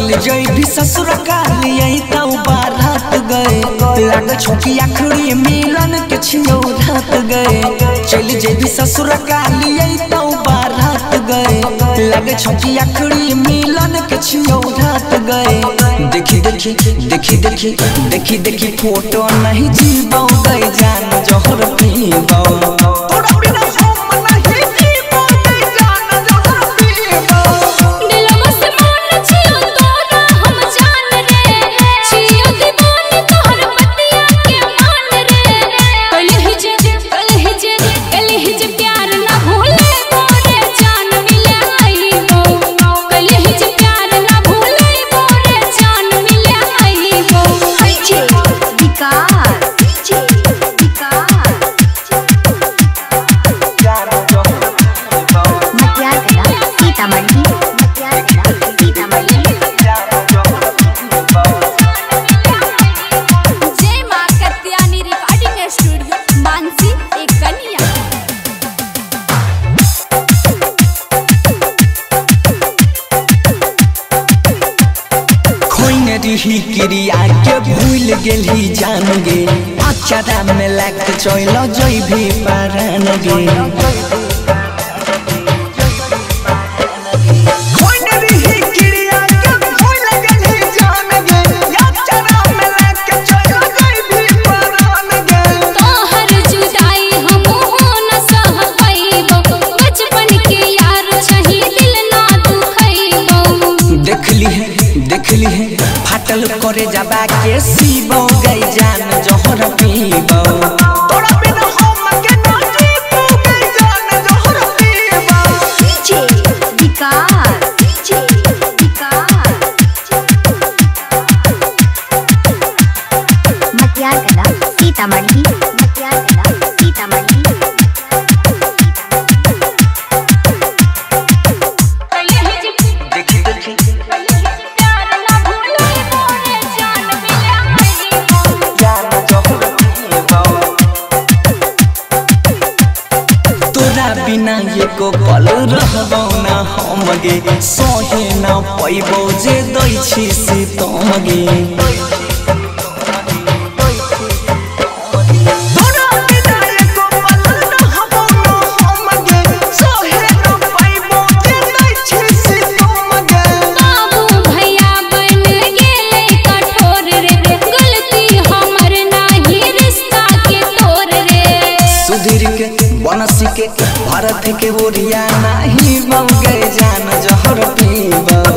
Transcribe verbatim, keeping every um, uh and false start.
चल जाई भी ससुर काली आई तो बारात गए लाग छोकी आखड़ी मिलन के छियो रात गए चल जाई भी ससुर काली आई तो बारात गए लाग छोकी आखड़ी मिलन के छियो रात गए देखी देखी देखी देखी देखी देखी फोटो नहीं जीवो गए जान जोहर पीबो तोरा बिना हम नहीं जीवो गए जान जोहर पीबो दिलवा से मन छियो तोरा हम जान रे छियो दीवानी तोहर बतिया के मान रे कल ही जे कल ही जे कल ही जे प्यार ना भूले मोरे जान मिले आई हो कल ही जे प्यार ना भूले मोरे जान मिले आई हो डीजे विकास डीजे विकास मटियार कला सीतामढ़ी मटियार कला सीतामढ़ी जय मां कत्यानी रिकॉर्डिंग स्टूडियो मानसी एक कन्या खोइन रही क्रिया के भूल गेली जान गे अचारा में लाग चल जई भी पारन गे खोइन रही क्रिया के भूल गेली जान गे अचारा में लाग चल जई भी पारन गे तोहर जुदाई हम हो न सह पाइबो बचपन के यार छही दिल ना दुखैबो देखली है देखली है फाटल करे जाबा के सीबो गई जान जोहर पीबो तोरा बिना हम के ना जीबो गई जान जोहर पीबो डीजे विकास डीजे विकास मटियार कला सीतामढ़ी मटियार कला सीतामढ़ी कल ही जे देखी देखी कल ही जे प्यार ना भूले मोरे जान मिले आई हो जान जोहर पीबो तोरा बिना एको पल रहबो ना हम गे सोहे ना पैबो जे दै छी से तुम गे तोरा बिना एको पल रहबो ना हम गे सोहे ना पैबो जे दै छी से तुम गे बाबू भैया बन गेले कठोर रे गलती हमर नाही रिश्ता के तोर रे सुधीर के बनसी के भारत के ओरिया नहीं बन गए जान जोहर पीबो